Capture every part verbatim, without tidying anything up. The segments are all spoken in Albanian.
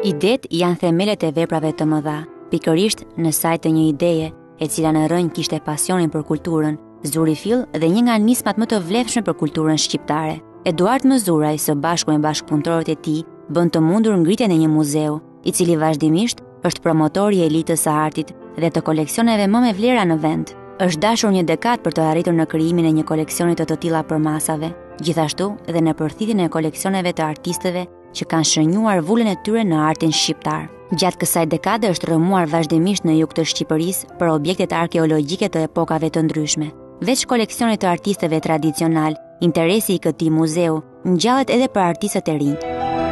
Idet janë themelet e veprave të mëdha. Pikërisht në sajt të një ideje, e cila në rënjë kishte pasionin për kulturën, zuri fill dhe një nga nismat më të vlefshme për kulturën shqiptare. Eduard Mëzuraj, së bashku me bashkëpunëtorët e tij, bën të mundur ngritjen e një muzeu, i cili vazhdimisht është promotor i elitës së artit dhe të koleksioneve më me vlera në vend. Është dashur një dekadë për të arritur në krijimin e një koleksioni të të tilla përmasave, gjithashtu edhe në përthithjen e koleksioneve të artistëve që kanë shënjuar vullën e tyre në artin shqiptar. Gjatë kësaj dekade është rrëmuar vazhdimisht në jug të Shqipërisë për objektet arkeologjike të epokave të ndryshme. Veç koleksionit të artistëve tradicional, interesi i këtij muzeu ngjallet edhe për artistët e rinj.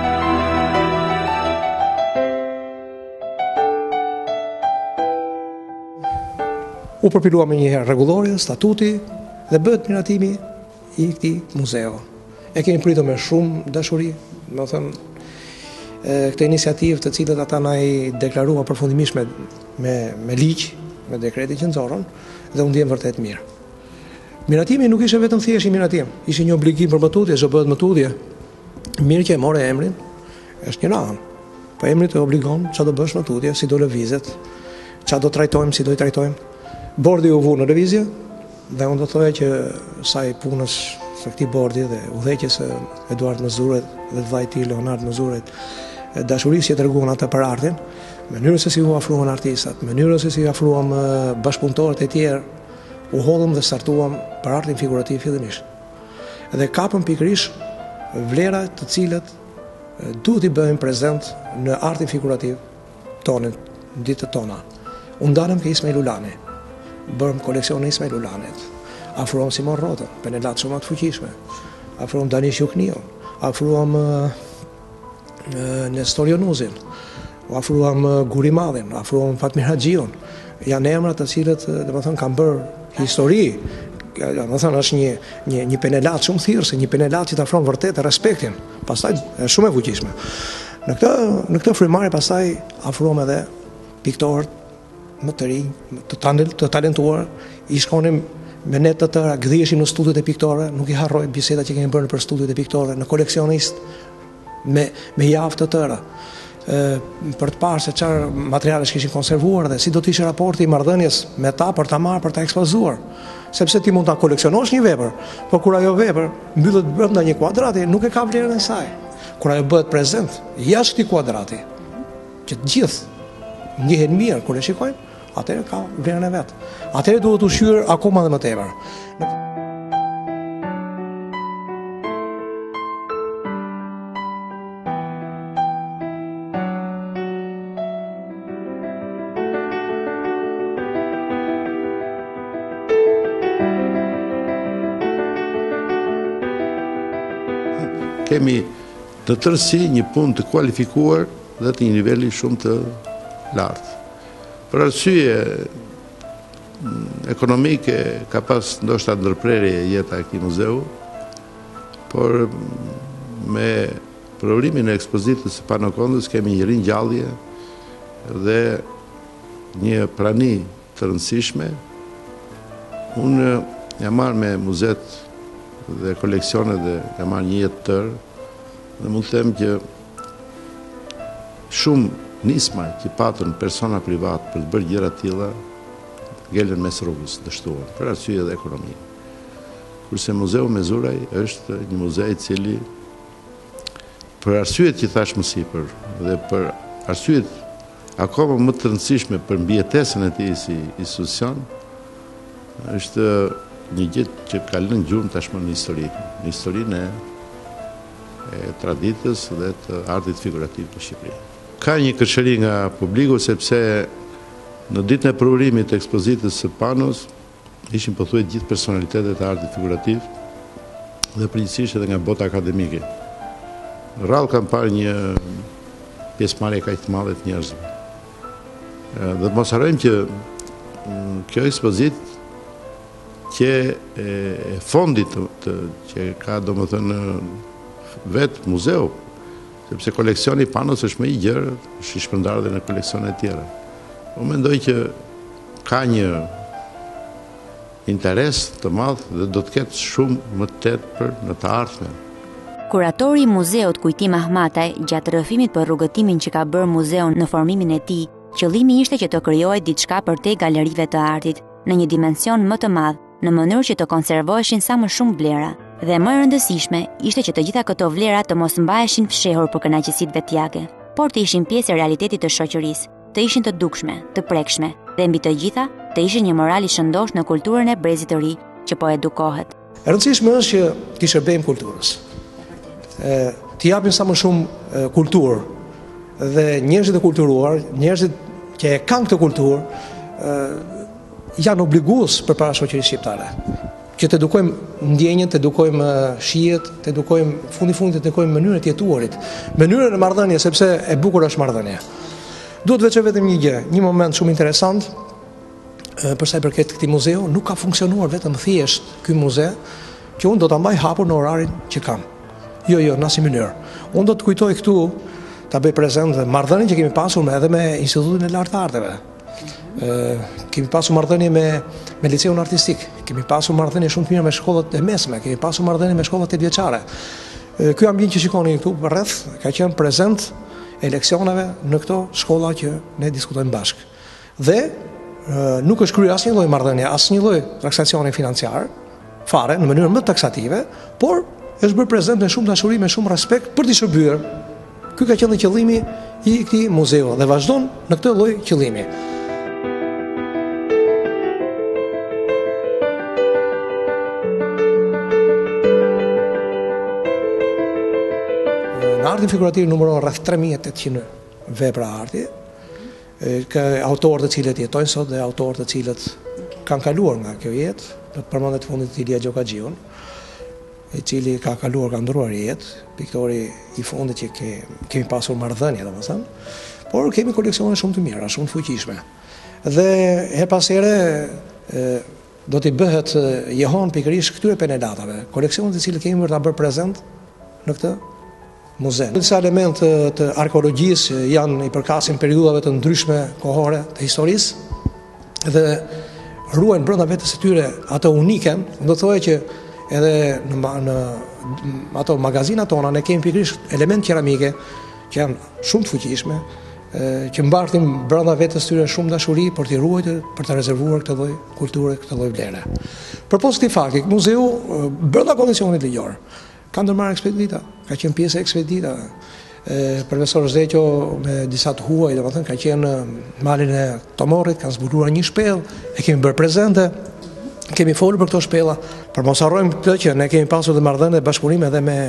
U përpilua me një herë rregullorja, statuti dhe bëhet miratimi i këtij muzeu. E kemi pritur me shumë dashuri, do të thënë, këtë iniciativë të cilët ata na i deklarua përfundimisht me me me ligj, me dekretin që nxorën, dhe u ndjem vërtet mirë. Miratimi nuk ishte vetëm thjesht një miratim, ishte një obligim për mbëtutje, që bëhet mbëtutje. Mirë që e morë emrin, është një anë. Po emri të obligon çfarë do bësh mbëtutje, si do lëvizet, çfarë do trajtojmë, si do i trajtojmë. Bordi u vu në lëvizje dhe unë do thoya që saj punës së këtij bordi dhe udhëheqjes së Eduard Mëzuret dhe vllai i tij Leonard Mëzuret, dashurisë që treguan ata për artin, mënyrën se si u afruan artistat, mënyrën se si afruam bashkëpunëtorët e tjerë, u hodhëm dhe startuam për artin figurativ fillimisht. Dhe kapëm pikërisht vlera të cilat duhet i bëjmë prezent në artin figurativ tonë, ditët tona. U ndalëm ke Ismail Ulani, bërëm koleksionin e Ismail Ulanit, afruam Simon Rotën, penelat shumë të fuqishme, afruam Danish Juknion, afruam Nestor Jonuzin, afruam Guri Madhin, afruam Fatmir Haxhiun. Janë emra të cilët, domethënë, kanë bërë histori. Domethënë është një një një penelat shumë thirrse, një penelat që të ofron vërtet respektin. Pastaj është shumë e fuqishme. Në këtë në këtë frymëmarrje pastaj afruam edhe piktorët më të rinj, të, të talentuar, i shkonim me ne të tëra, gdhieshim në studiot e piktorëve, nuk i harroj bisedat që kemi bërë për studiot e piktorëve, në koleksionist, me, me javë të tëra, e, për të parë se çfarë materiale kishin konservuar dhe si do të ishte raporti i marrëdhënies me ta për ta marrë, për ta ekspozuar. Sepse ti mund ta koleksionosh një vepër, por kur ajo vepër mbyllet brenda një kuadrati, nuk e ka vlerën e saj. Kur ajo bëhet prezent jashtë këtij kuadrati, që të gjithë njihen mirë kur e shikojnë, atëherë ka vlerën e vet. Atëherë duhet u shqyr akoma dhe më tepër. Kemi të tërësi një punë të kualifikuar dhe të një niveli shumë të lartë. Për arsye ekonomike ka pas ndoshta ndërprerje jeta e këtij muzeu, por me provrimin e ekspozitës së Panokondës kemi një ringjallje dhe një prani të rëndësishme. Unë jam marrë me muzet dhe koleksionet dhe jam marrë një jetë tërë dhe mund të them që shumë nisma që patën persona privat për të bërë gjëra të tilla ngelen mes rrugës, dështuan për arsye dhe ekonomie. Kurse Muzeu Mëzuraj është një muze i cili për arsyet që thash më sipër dhe për arsyet akoma më të rëndësishme për mbijetesën e tij si institucion, është një gjë që ka lënë gjurmë tashmë në histori, në historinë e, e traditës dhe të artit figurativ të Shqipërisë. Ka një kërshëri nga publiku sepse në ditën e provrimit të ekspozitës së Panos ishin pothuajse gjithë personalitetet e artit figurativ dhe përgjithsisht edhe nga bota akademike. Rrallë kam parë një pjesëmarrje kaq të madhe të njerëzve. Dhe të mos harrojmë që kjo ekspozitë që e fondit të, të, që ka domethënë vetë muzeu, sepse koleksioni Panos është më i gjerë, është i shpërndarë dhe në koleksione të tjera. Unë mendoj që ka një interes të madh dhe do të ketë shumë më tepër në të ardhmen. Kuratori i muzeut Kujtim Ahmataj, gjatë rrëfimit për rrugëtimin që ka bërë muzeun në formimin e tij, qëllimi ishte që të krijohej diçka përtej galerive të artit, në një dimension më të madh, në mënyrë që të konservoheshin sa më shumë vlera. Dhe më e rëndësishme ishte që të gjitha këto vlera të mos mbaheshin fshehur për kënaqësitë vetjake, por të ishin pjesë e realitetit të shoqërisë, të ishin të dukshme, të prekshme, dhe mbi të gjitha të ishin një moral i shëndosh në kulturën e brezit të ri që po edukohet. E rëndësishme është që t'i shërbejmë kulturës. T'i japim sa më shumë kulturë dhe njerëzit e kulturuar, njerëzit që e kanë këtë kulturë, janë obligues përpara shoqërisë shqiptare. Që të edukojmë ndjenjën, të edukojmë shijet, të edukojmë fundi fundit, të edukojmë mënyrën e jetuarit, mënyrën e marrëdhënies, sepse e bukur është marrëdhënia. Duhet veçë vetëm një gjë, një moment shumë interesant, për sa i përket këtij muzeu, nuk ka funksionuar vetëm thjesht ky muze, që unë do ta mbaj hapur në orarin që kam. Jo, jo, në asnjë mënyrë. Unë do të kujtoj këtu, ta bëj prezant marrëdhënien që kemi pasur me edhe me Institutin e Lartë të Arteve. Ë, kemi pasur marrëdhënie me me liceun artistik, kemi pasur marrëdhënie shumë të mira me shkollat e mesme, kemi pasur marrëdhënie me shkollat tetëvjeçare. Ky ambient që shikoni këtu rreth ka qenë prezent e leksioneve në këto shkolla që ne diskutojmë bashkë. Dhe nuk është kryer asnjë lloj marrëdhënie, asnjë lloj transakcioni financiar, fare në mënyrë më taksative, por është bërë prezent me shumë dashuri, me shumë respekt për t'i shërbyer. Ky ka qenë qëllimi i këtij muzeu dhe vazhdon në këtë lloj qëllimi. Në artin figurativ numëron rreth tre mijë e tetëqind vepra arti, ka autorë të cilët jetojnë sot dhe autorë të cilët kanë kaluar nga kjo jetë, do të përmendet fundit Ilia Gjokaxhiun, i cili ka kaluar, ka ndruar jetë, piktori i fundit që ke, kemi pasur marrëdhënie, domethënë, por kemi koleksione shumë të mira, shumë të fuqishme. Dhe her pas here do t'i bëhet jehon pikërisht këtyre penelatave, koleksionet të cilët kemi për ta bërë prezent në këtë muze. Disa elemente të arkeologjisë janë i përkasin periudhave të ndryshme kohore të historisë dhe ruajnë brenda vetes së tyre ato uniken, do thotë që edhe në, në ato magazinat tona ne kemi pikërisht element keramike që janë shumë të fuqishme, që mbartin brenda vetes tyre shumë dashuri për t'i ruajtur, për të rezervuar këtë lloj kulture, këtë lloj vlere. Përpos këtij fakti, muzeu brenda kondicionit ligjor ka ndërmarrë ekspedita, ka qenë pjesë e ekspeditave. Profesor Zeqo me disa të huaj, domethënë ka qenë në malin e Tomorrit, kanë zbuluar një shpellë, e kemi bërë prezente, kemi folur për këto shpella, për mos harrojmë këtë që ne kemi pasur dhe marrëdhënie dhe bashkëpunim edhe me,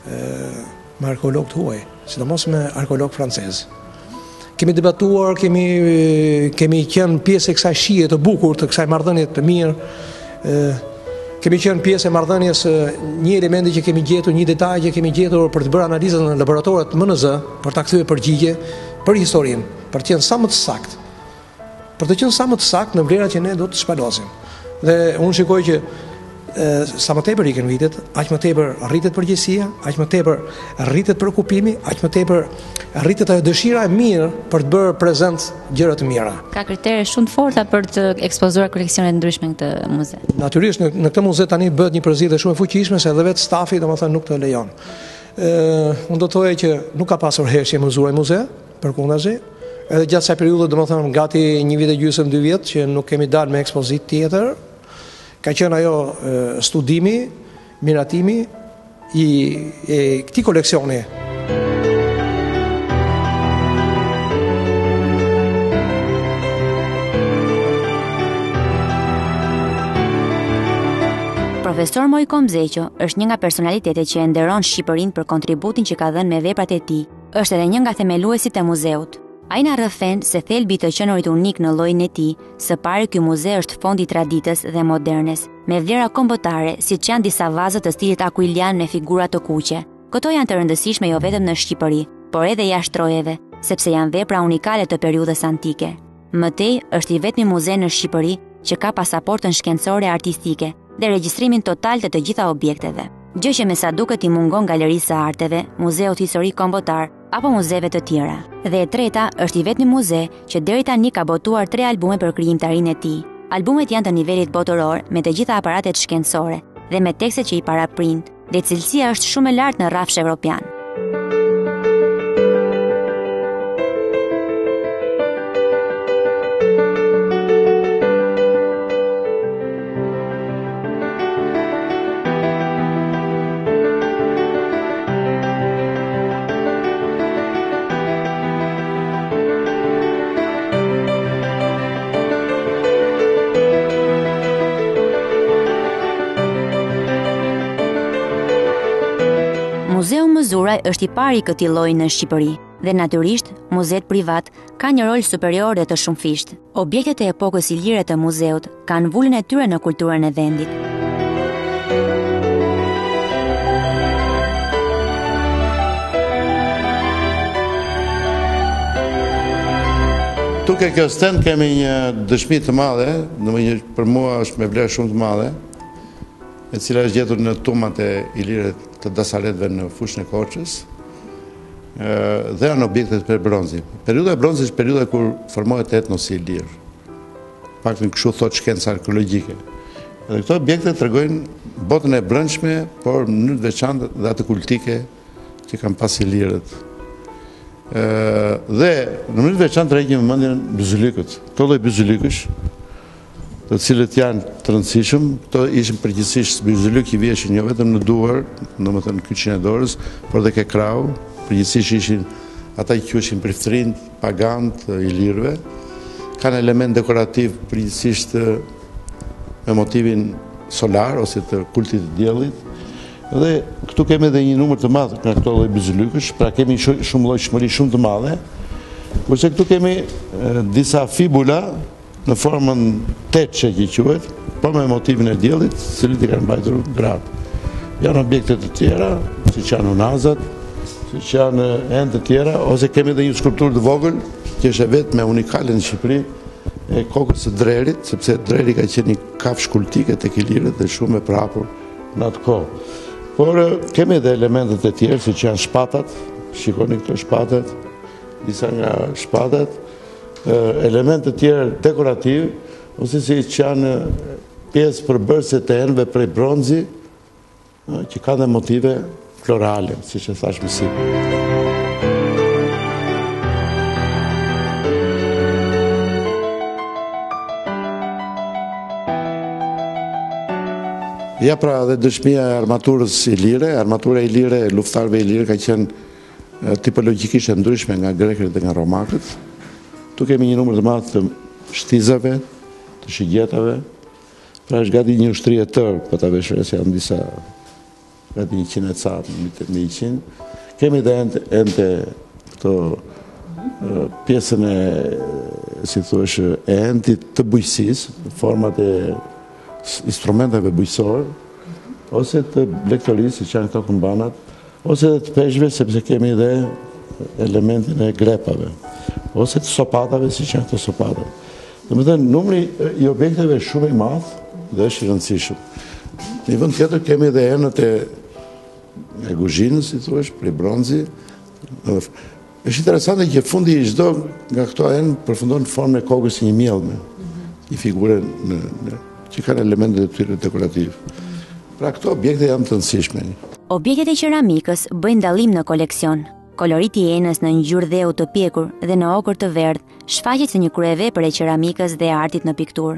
me arkeolog të huaj, sidomos me arkeolog francez. Kemi debatuar, kemi, kemi qenë pjesë e kësaj shije të bukur, të kësaj marrëdhënie të mirë, kemi qenë pjesë e marrëdhënies një elementi që kemi gjetur, një detaj që kemi gjetur për të bërë analizën në laboratorat M N Z, për ta kthyer përgjigje për historinë, për të qenë sa më të saktë. Për të qenë sa më të saktë në vlerat që ne do të shpalosim. Dhe unë shikoj që e, sa më tepër ikën vitet, aq më tepër rritet përgjegjësia, aq më tepër rritet preokupimi, aq më tepër rritet ajo dëshira e mirë për të bërë prezent gjëra të mira. Ka kritere shumë të forta për të ekspozuar koleksionet ndryshme në këtë muze. Natyrisht në, në këtë muze tani bëhet një përzierje shumë e fuqishme se edhe vetë stafi domethënë nuk të lejon. Ë, unë do të thojë që nuk ka pasur hershje mëzuar në muze, përkundazi. Edhe gjatë kësaj periudhe domethënë gati një vit e gjysmë, dy vjet që nuk kemi dalë me ekspozitë tjetër, ka qenë ajo e, studimi, miratimi i e, këtij koleksioni. Profesor Mojkom Zeqo është një nga personalitetet që e nderon Shqipërinë për kontributin që ka dhënë me veprat e tij. Është edhe një nga themeluesit e muzeut. Ai na rrëfen se thelbi të qenurit unik në llojin e tij, së pari ky muze është fond i traditës dhe modernes, me vlera kombëtare, siç janë disa vaza të stilit akuilian me figura të kuqe. Këto janë të rëndësishme jo vetëm në Shqipëri, por edhe jashtë trojeve, sepse janë vepra unikale të periudhës antike. Mëtej është i vetmi muze në Shqipëri që ka pasaportën shkencore artistike dhe regjistrimin total të të gjitha objekteve. Gjë që me sa duket i mungon Galerisë së Arteve, Muzeut Historik Kombëtar apo muzeve të tjera. Dhe e treta është i vetmi muze që deri tani ka botuar tre albume për krijimtarinë e tij. Albumet janë të nivelit botëror me të gjitha aparatet shkencore dhe me tekstet që i paraprind. dhe cilësia është shumë e lartë në rrafsh evropian. Muzeu Mëzuraj është i pari i këtij lloji në Shqipëri dhe natyrisht muzeet privat kanë një rol superior dhe të shumëfishtë. Objektet e epokës ilire të muzeut kanë vulën e tyre në kulturën e vendit. Tuke kjo stend kemi një dëshmi të madhe, domethënë për mua është me vlerë shumë të madhe, e cila është gjetur në tumat e ilire të dasaletëve në fushën e Korçës, dhe janë objektet për bronzi. Periudha e bronzit është periudha kur formohet etnosi ilir. Paktën kështu thot shkenca arkeologjike. Dhe këto objekte tregojnë botën e brendshme, por në mënyrë të veçantë dhe atë kultike që kanë pas ilirët. Dhe në mënyrë të veçantë tregojnë mendjen byzylikët. Këto lloj byzylikësh, të cilët janë të rëndësishëm, këto ishin përgjithsisht byzylik i vjeshin jo vetëm në duar, domethënë kyçin e dorës, por edhe ke krau, përgjithsisht ishin ata që quheshin priftërinë, pagant, ilirëve. Kanë element dekorativ përgjithsisht me motivin solar ose të kultit të diellit. Dhe këtu kemi edhe një numër të madh nga këto lloj byzylykësh, pra kemi shumë llojshmëri shumë të madhe. Kurse këtu kemi e, disa fibula në formën teçe që quhet, po me motivin e diellit, të cilët i kanë mbajtur gratë. Janë objekte të tjera, siç janë unazat, siç janë enë të tjera, ose kemi edhe një skulpturë të vogël, që është vetëm unikale në Shqipëri, e kokës së drerit, sepse dreri ka qenë një kafshë kultike tek ilirët dhe shumë e prapur në atë kohë. Por kemi edhe elementet e tjerë, siç janë shpatat, shikoni këto shpatat, disa nga shpatat, elemente të tjerë dekorativ, ose si që janë pjesë përbërëse të enëve prej bronzi, që ka dhe motive florale, si që thash më sipër. Ja pra dhe dëshmia e armaturës ilire, armatura ilire, luftarëve ilire ka qenë tipologjikisht e ndryshme nga grekët dhe nga romakët. Tu kemi një numër të madh të shtizave, të shigjetave, pra është gati një ushtri e tërë, po ta veshre se janë disa gati një qind e ca, me një qind. Kemi dhe ente këto pjesën e, si thuash, e entit të bujqësisë, format e instrumenteve bujqësore, ose të blektorisë, si që janë këto këmbanat, ose dhe të peshve, sepse kemi dhe elementin e grepave, ose të sopatave, si që janë këto sopatat. Dhe me dhe numri i objekteve shumë i madh dhe është i rëndësishëm. Në vend tjetër kemi dhe enët e, e guzhinës, si thuash, prej bronzi. Është interesante që fundi i çdo nga këto enë përfundon në formën e kokës si një mjellme, një figure në, në, që kanë elemente të tyre dekorativ. Pra këto objekte janë të rëndësishme. Objektet e qeramikës bëjnë dallim në koleksion. Koloriti i enës në ngjyrë dheu të pjekur dhe në okër të verdh shfaqet si një kryevepër e qeramikës dhe artit në pikturë.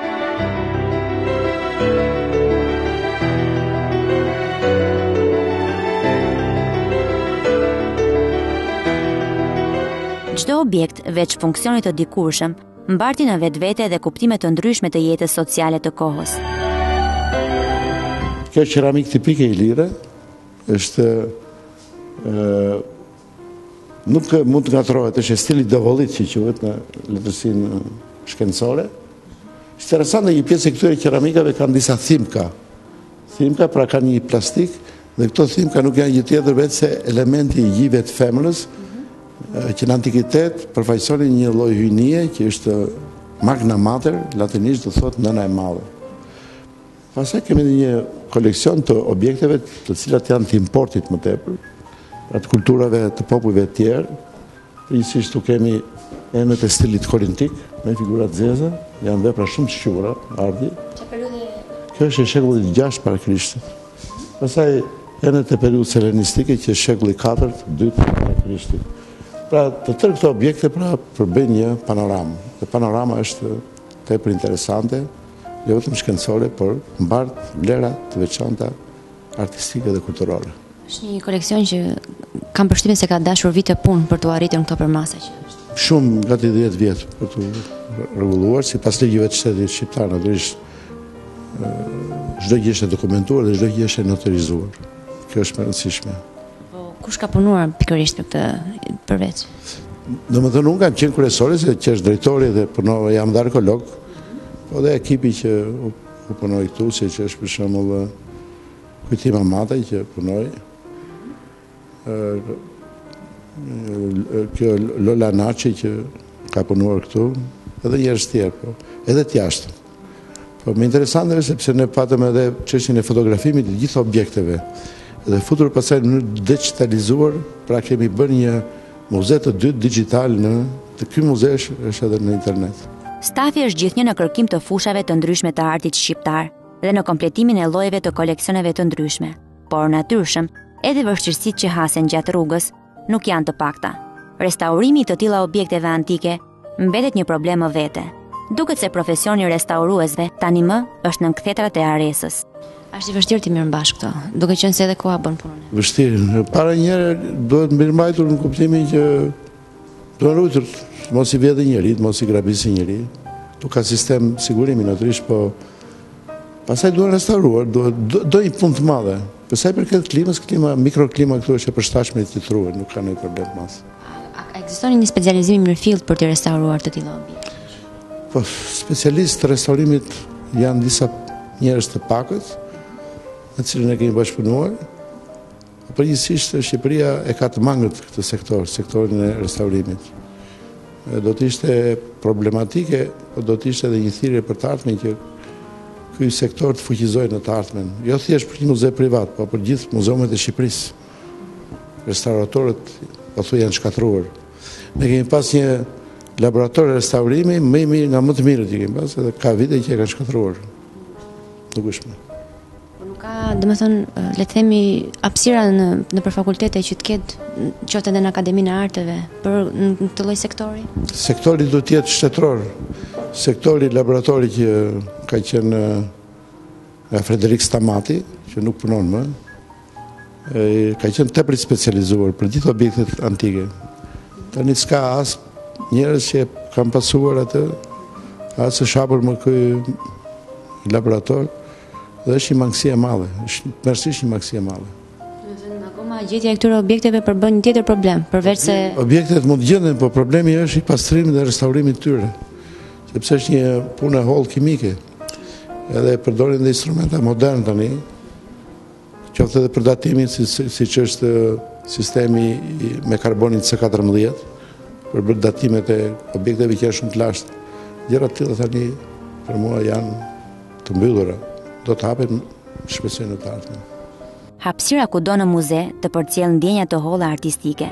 Çdo objekt, veç funksionit të dikurshëm, mbarti në vetvete dhe kuptime të ndryshme të jetës sociale të kohës. Kjo qeramik tipike ilire është e, nuk mund të ngatrohet, është stili devollit që quhet në letërsinë shkencore. Është interesante, një pjesë e këtyre qeramikave kanë disa thimka. Thimka pra kanë një plastik dhe këto thimka nuk janë gjë tjetër vetë se elementi i gjive të femrës, që në antikitet përfaqësonin një lloj hyjnie që është magna mater, latinisht do thotë nëna e madhe. Pastaj kemi një koleksion të objekteve të cilat janë të importit më tepër, atë kulturave të popujve të tjerë. Përgjithsisht tu kemi enët e stilit korintik, me figura të zeza, janë vepra shumë të shquara, ardi. Kjo është e shekullit gjashtë para Krishtit. Pastaj janë të periudhës helenistike që shekulli katërt, dytë e Krishtit. Pra, të tërë këto objekte pra përbëjnë një panoramë. Dhe panorama është tepër interesante, jo vetëm shkencore, por mbart vlera të veçanta artistike dhe kulturore. Është një koleksion që kam përshtypjen se ka dashur vite punë për të arritur në këto përmasa që është. Shumë gati dhjetë vjet për të rregulluar, sipas ligjeve të shtetit shqiptar, natyrisht çdo gjë është dokumentuar dhe çdo gjë është noterizuar. Kjo është e rëndësishme. Po kush ka punuar pikërisht për këtë përveç? Domethënë unë kam qenë kryesori, se që është drejtori dhe punova, jam dhe arkeolog, po dhe ekipi që u, u punoi këtu, si që është për shembull Kujtim Amataj që punoi, kjo Lola Naçi që ka punuar këtu, edhe njerëz tjerë, po, edhe të jashtëm. Po më interesante është sepse ne patëm edhe çështjen e fotografimit të gjithë objekteve. Dhe futur pasaj në mënyrë digitalizuar, pra kemi bërë një muze të dytë digital në të ky muze është edhe në internet. Stafi është gjithnjë në kërkim të fushave të ndryshme të artit shqiptar dhe në kompletimin e llojeve të koleksioneve të ndryshme. Por natyrshëm, edhe vështirësitë që hasen gjatë rrugës nuk janë të pakta. Restaurimi i të tilla objekteve antike mbetet një problem më vete. Duket se profesioni restauruesve tani më është në kthetrat e aresës. Është i vështirë të mirëmbash këto, duke qenë se edhe koha bën punën. Vështirë. Para njëherë duhet mirëmbajtur në kuptimin që duhet ruajtur, mos i vjedhë njerit, mos i grabisë njeri. Tu ka sistem sigurimi natyrisht, po pastaj duhet restauruar, duhet do, do një punë të madhe. Pastaj për këtë klimës, klima, mikroklima këtu është e përshtatshme të truhet, nuk ka ndonjë problem të madh. A ekziston një specializim mirëfillt për të restauruar të tilla objekte? Po, specialistë të restaurimit janë disa njerëz të pakët, në cilën e kemi bashkëpunuar. Përgjithsisht Shqipëria e ka të mangët këtë sektor, sektorin e restaurimit. Do të ishte problematike, po do të ishte edhe një thirrje për të ardhmen që ky sektor të fuqizohet në të ardhmen. Jo thjesht për një muze privat, po për gjithë muzeumet e Shqipërisë. Restauratorët pothuaj janë shkatruar. Ne kemi pas një laborator restaurimi më i mirë nga më të mirët që kemi pas, edhe ka vite që e kanë shkatruar. Nuk është më. Po nuk ka, domethënë, le të themi, hapësira në nëpër fakultete që të ketë qoftë edhe në Akademinë e Arteve për në këtë lloj sektori? Sektori duhet të jetë shtetëror. Sektori laboratori që ka qenë nga Frederik Stamati, që nuk punon më, ka qenë tepër i specializuar për gjithë objektet antike. Tani s'ka as njerëz që kanë pasuar atë, as është hapur më ky laborator, dhe është një mangësi e madhe, është mërsisht një mangësi e madhe. Akoma gjetja e këtyre objekteve përbën një tjetër problem, përveç se objektet mund të gjenden, po problemi është i pastrimit dhe restaurimit të tyre, sepse është një punë e hollë kimike. Edhe përdorin dhe instrumenta modern tani, qoftë edhe për datimin si siç është sistemi me karbonin C katërmbëdhjetë, për bërë datimet e objekteve që janë shumë të lashtë. Gjëra të tilla tani për mua janë të mbyllura. Do të hapen shpresoj në të ardhmen. Hapësira kudo në muze të përcjell ndjenja të holla artistike.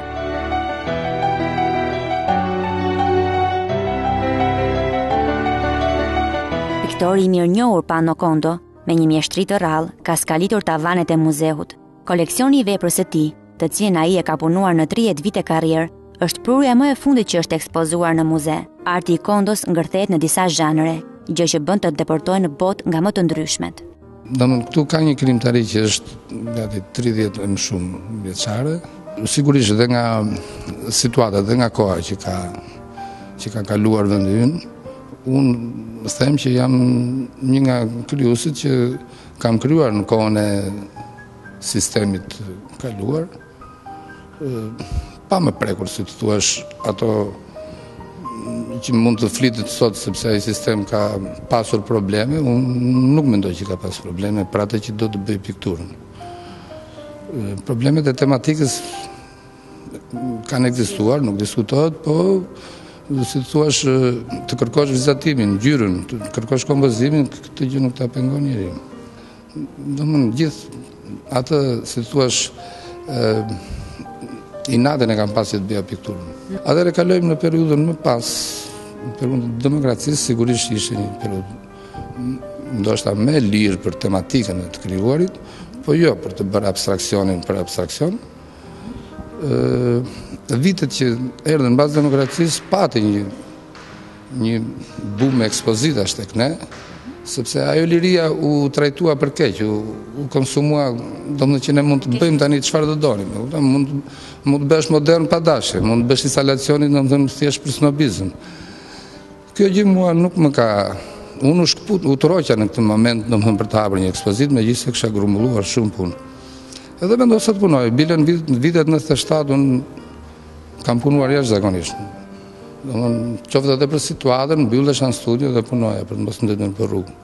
Piktori i mirënjohur Pano Kondo, me një mjeshtri të rrallë, ka skalitur tavanet e muzeut. Koleksioni i veprës së tij, të cilën ai e ka punuar në tridhjetë vite karrierë, është prurja më e fundit që është ekspozuar në muze. Arti i Kondos ngërthehet në disa zhanre, gjë që bën të deportojë në botë nga më të ndryshmet. Domthon këtu ka një krijimtari që është gati tridhjetë e më shumë vjeçare, sigurisht edhe nga situata dhe nga koha që ka që ka kaluar vendi ynë. Unë them që jam një nga krijuesit që kam krijuar në kohën e sistemit kaluar, pa më prekur, si të thuash, ato që mund të flitet sot sepse ai sistem ka pasur probleme, unë nuk mendoj që ka pasur probleme për atë që do të bëj pikturën. Problemet e tematikës kanë ekzistuar, nuk diskutohet, po si të thuash, të kërkosh vizatimin, ngjyrën, të kërkosh kompozimin, këtë gjë nuk ta pengon njeri. Domthon gjithë atë, si të thuash, i natën e kam pasi të bëja pikturën. Atëherë kalojmë në periudhën më pas, në periudhën e demokracisë, sigurisht ishte një periudhë ndoshta më lirë për tematikën e të krijuarit, po jo për të bërë abstraksionin për abstraksion. Vitet që erdhën mbas demokracisë pati një një bum ekspozitash tek ne, sepse ajo liria u trajtua për keq, u, u konsumua, domethënë që ne mund të bëjmë tani çfarë do donim. Mund mund të bësh modern pa dashje, mund të bësh instalacionin domethënë thjesht për snobizëm. Kjo gjë mua nuk më ka unë u shkput, u troqa në këtë moment domethënë për të hapur një ekspozitë, megjithëse kisha grumbulluar shumë punë. Edhe vendosa të punoj, bile në vitet nëntëdhjetë e shtatë unë kam punuar jashtëzakonisht. Domethënë qoftë edhe për situatën, mbyllesha në studio dhe punoja për të mos ndetur për rrugë.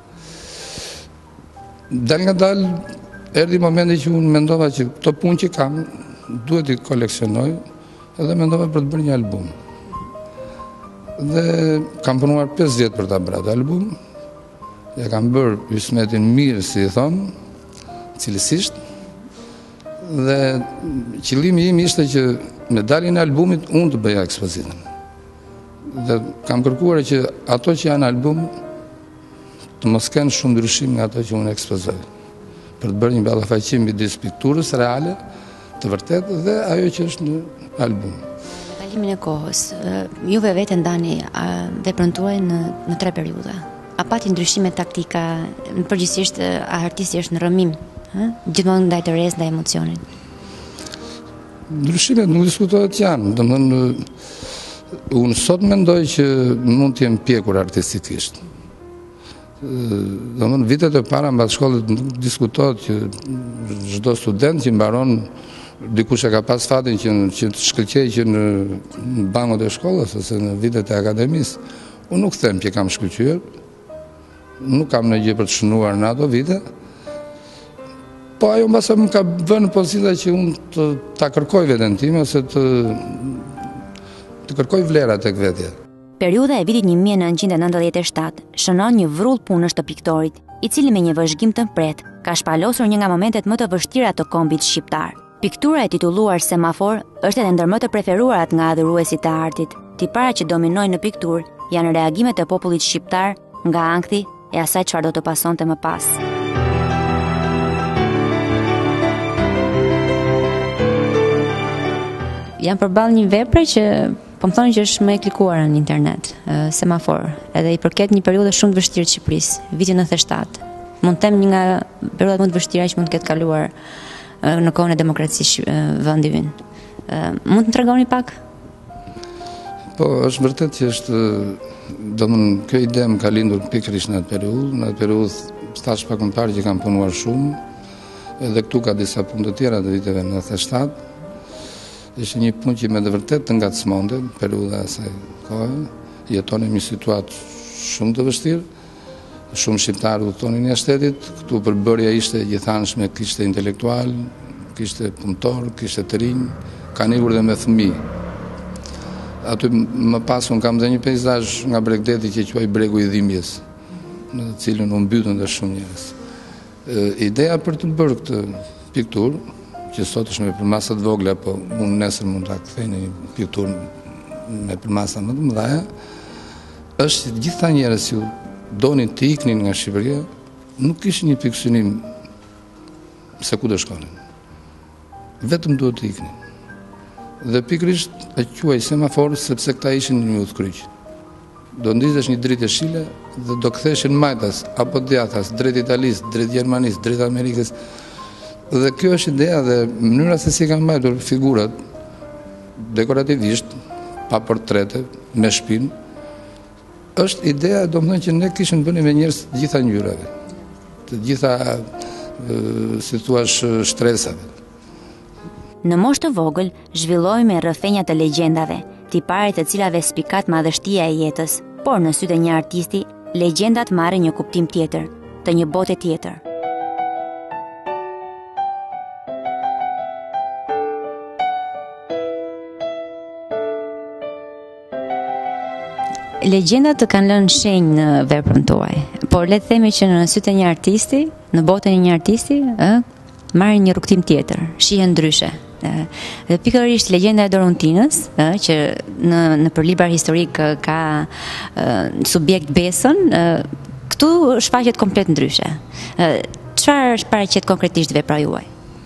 Dal nga dal erdhi momenti që unë mendova që këto punë që kam duhet i koleksionoj edhe mendova për të bërë një album. Dhe kam punuar pesë vjet për ta bërë atë album. Ja kam bërë hysmetin mirë, si i thonë, cilësisht. Dhe qëllimi im ishte që me daljen e albumit unë të bëja ekspozitën. Dhe kam kërkuar që ato që janë album të mos kenë shumë ndryshim nga ato që unë ekspozoj, për të bërë një ballafaqim midis pikturës reale, të vërtetë, dhe ajo që është në album. Në kalimin e kohës, juve vetë ndani veprën tuaj në, në tre periudha. A pati ndryshime taktika, në përgjithsisht a artisti është në rrëmim, gjithmonë ndaj të rrezë, ndaj emocionit? Ndryshimet nuk diskutohet janë, domethënë unë sot mendoj që mund të jem pjekur artistikisht. Domethënë vitet e para mbas shkollës nuk diskutohet që çdo student që mbaron, dikush e ka pas fatin që, që të shkëlqej që në, në bankut e shkollës ose në vitet e akademisë. Unë nuk them që kam shkëlqyer, nuk kam në gjë për të shënuar në ato vite, po ajo mbase më ka vënë pozita që unë të, ta kërkoj veten time ose të, të kërkoj vlera tek vetja. Periudha e vitit një mijë e nëntëqind e nëntëdhjetë e shtatë shënon një vrull punësh të piktorit, i cili me një vëzhgim të mpret ka shpalosur një nga momentet më të vështira të kombit shqiptar. Piktura e titulluar Semafor është edhe ndër më të preferuarat nga adhuruesit e artit. Tiparat që dominojnë në pikturë janë reagimet e popullit shqiptar nga ankthi e asaj çfarë do të pasonte më pas. Jam përballë një vepre që po më thonë që është më e klikuar në internet, Semafor, edhe i përket një periudhë shumë të vështirë të Shqipërisë, viti nëntëdhjetë e shtatë. Mund të them një nga periudhat më të vështira që mund të ketë kaluar në kohën e demokracisë vendi ynë. Mund të më tregoni pak? Po, është vërtet që është, domethënë kjo ide më ka lindur pikërisht në atë periudhë, në atë periudhë stash pak më parë që kam punuar shumë, edhe këtu ka disa punë të tjera të viteve nëntëdhjetë e shtatë. Ishte një punë që me të vërtet të ngacmonte, periudha e asaj kohe, jetonim një situatë shumë të vështirë, shumë shqiptarë udhëtonin jashtë shtetit, këtu përbërja ishte gjithanshme, kishte intelektual, kishte punëtor, kishte të rinj, kanë ikur dhe me fëmijë. Aty më pas unë kam dhe një peizazh nga Bregdeti që quaj Bregu i Dhimbjes, në të cilën u mbytën dhe shumë njerëz. Ideja për të bërë këtë pikturë, që sot është me përmasa të vogla, po unë nesër mund ta kthej në një pikturë me përmasa më të mëdha, është që gjitha njerëz që donin të iknin nga Shqipëria, nuk kishin një pikë synim se ku do shkonin. Vetëm duhet të iknin. Dhe pikërisht e quaj Semafor sepse këta ishin një udhkryq. Do ndizesh një dritë e shile dhe do ktheshin majtas apo djathtas drejt Italisë, drejt Gjermanisë, drejt Amerikës. Dhe kjo është ideja dhe mënyra se si kanë mbajtur figurat dekorativisht, pa portrete, me shpinë, është ideja, domethënë që ne kishim bënë me njerëz të gjitha ngjyrave, të gjitha, si thua, shtresave. Në moshë të vogël zhvilloi me rrëfenja të legjendave, tipare të cilave spikat madhështia e jetës, por në sytë e një artisti, legjendat marrin një kuptim tjetër, të një bote tjetër. Legjendat të kanë lënë shenjë në veprën tuaj, por le të themi që në sytë e një artisti, në botën e një artisti, ë, marrin një rrugtim tjetër, shihen ndryshe. Dhe pikërisht legjenda e Dorontinës, ë, që në në përlibra historik ka ë, subjekt besën, ë, këtu shfaqet komplet ndryshe. Ë, çfarë është paraqet konkretisht vepra juaj?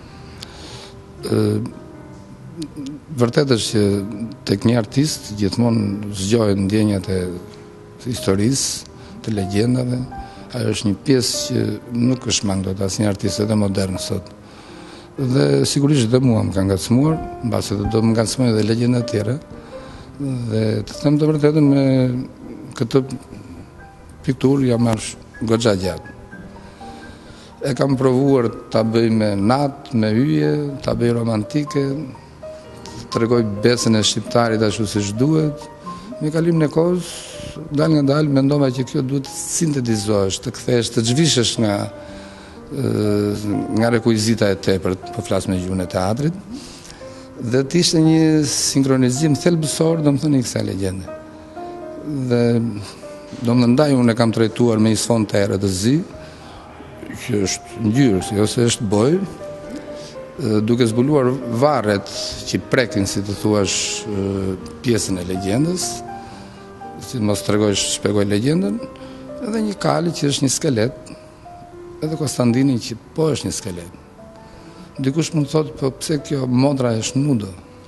Vërtet është që tek një artist gjithmonë zgjohen ndjenjat e historisë, të legjendave. Ajo është një pjesë që nuk është mang dot asnjë artist edhe modern sot. Dhe sigurisht dhe mua më ka ngacmuar, mbase do më ngacmojnë edhe legjenda të tjera. Dhe të them të vërtetën, me këtë pikturë jam marrë goxha gjatë. E kam provuar ta bëj me natë, me hyje, ta bëj romantike, të tregoj besën e shqiptarit ashtu siç duhet. Me kalimin e kohës, dal nga dal mendova që kjo duhet të sintetizohesh, të kthehesh, të zhvishesh nga nga rekuizita e tepërt, po flas me gjuhën e teatrit, dhe të ishte një sinkronizim thelbësor, domethënë i kësaj legjende. Dhe domethënë ndaj unë e kam trajtuar me një sfond të errët të zi, që është ngjyrë, ose është bojë, duke zbuluar varret që prekin, si të thuash, pjesën e legjendës, si mos tregojsh, shpjegoj legjendën, edhe një kali që është një skelet, edhe Konstantini që po është një skelet. Dikush mund të thotë, po pse kjo modra është nudo?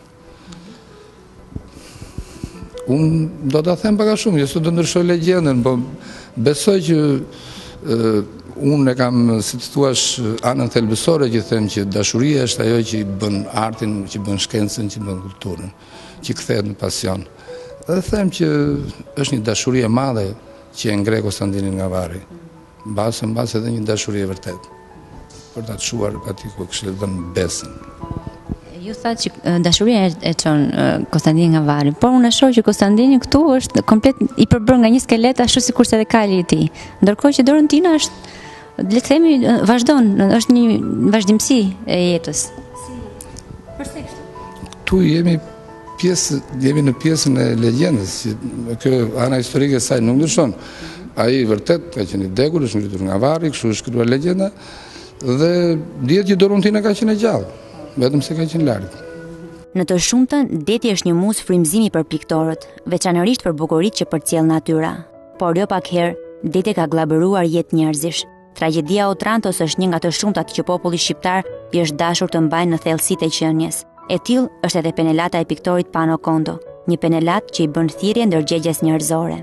Unë do ta them pak a shumë, jo se do ndryshoj legjendën, po besoj që unë e kam, si të thuash, anën thelbësore që them që dashuria është ajo që i bën artin, që bën shkencën, që bën kulturën, që kthehet në pasion. Dhe them që është një dashuri e madhe që e ngre Konstantinin nga varri. Mbase mbase edhe një dashuri e vërtet për ta çuar atij ku kishte dhënë besën. Ju thatë që dashuria e çon Konstantinin nga varri, por unë e shoh që Konstantini këtu është komplet i përbërë nga një skelet, ashtu sikurse edhe kali i tij. Ndërkohë që Dorontina është, le të themi, vazhdon, është një vazhdimsi e jetës. Përse kështu? Tu jemi pjesë, jemi në pjesën e legjendës, kjo ana historike e saj nuk ndryshon. Ai vërtet ka qenë i dekur, është ngritur nga varri, kështu është shkruar legjenda, dhe dihet që Dorontina ka qenë gjallë, vetëm se ka qenë larg. Në të shumtën, deti është një mus frymëzimi për piktorët, veçanërisht për bukuritë që përcjell natyra. Por jo pak herë, deti ka glabëruar jetë njerëzish. Tragjedia Otrantos është një nga të shumtat që populli shqiptar i është dashur të mbajnë në thellësitë e qenies. E tillë është edhe penelata e piktorit Pano Kondo, një penelat që i bën thirrje ndërgjegjes njerëzore.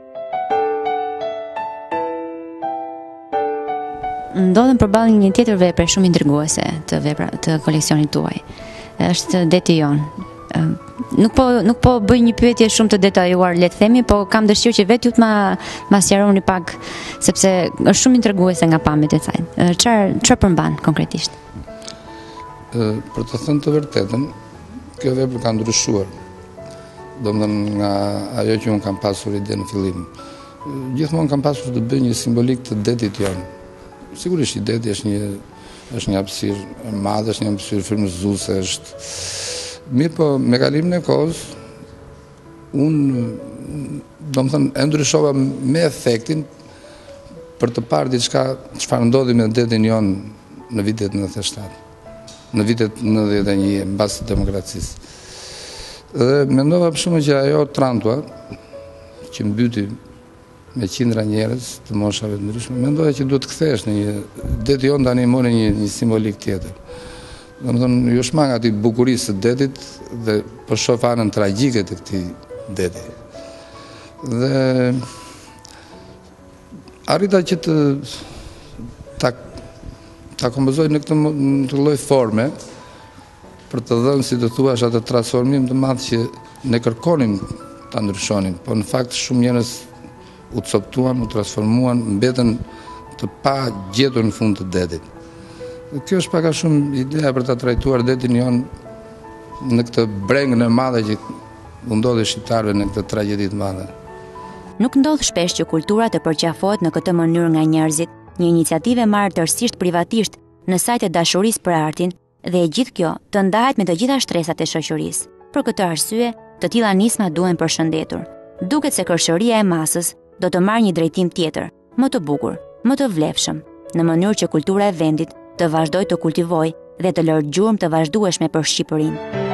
Ndodhem përballë një tjetër vepre shumë intriguese të vepra të koleksionit tuaj. Është deti jon. Nuk po nuk po bëj një pyetje shumë të detajuar, le të themi, po kam dëshirë që vetë ju të ma ma sqaroni pak, sepse është shumë intriguese nga pamjet e saj. Çfarë çfarë përmban konkretisht? Për të thënë të vërtetën, kjo vepër ka ndryshuar. Domethënë nga ajo që unë kam pasur ide në fillim. Gjithmonë kam pasur të bëj një simbolik të detit jon. Sigurisht i deti është një është një hapësirë e madhe, është një hapësirë frymëzuese, është mirë, po me kalimin e kohës unë domethënë e ndryshova me efektin për të parë diçka çfarë ndodhi me detin jon në vitet nëntëdhjetë e shtatë. Në vitet nëntëdhjetë e një mbas demokracisë. Dhe mendova për shkak që ajo Trantua që mbyti me qindra njerëz të moshave të ndryshme, mendoja që duhet të kthehesh në një deti jon tani mori një, një simbolik tjetër. Domethënë, jo shmang aty bukurisë së detit dhe po shoh anën tragjike të këtij deti. Dhe arrita që të ta ta kompozoj në këtë në të lloj forme për të dhënë, si të thuash, atë transformim të madh që ne kërkonim ta ndryshonim, po në fakt shumë njerëz u coptuan, u transformuan, mbetën të pa gjetur në fund të detit. Dhe kjo është pak a shumë ideja për ta trajtuar detin jon në këtë brengën e madhe që u ndodhi shqiptarëve në këtë tragjedi të madhe. Nuk ndodh shpesh që kultura të përqafohet në këtë mënyrë nga njerëzit, një iniciativë e marrë tërësisht privatisht në sajt e dashurisë për artin, dhe e gjithë kjo të ndahet me të gjitha shtresat e shoqërisë. Për këtë arsye, të tilla nisma duhen përshëndetur. Duket se kërshëria e masës do të marrë një drejtim tjetër, më të bukur, më të vlefshëm, në mënyrë që kultura e vendit të vazhdojë të kultivojë dhe të lërë gjurmë të vazhdueshme për Shqipërinë.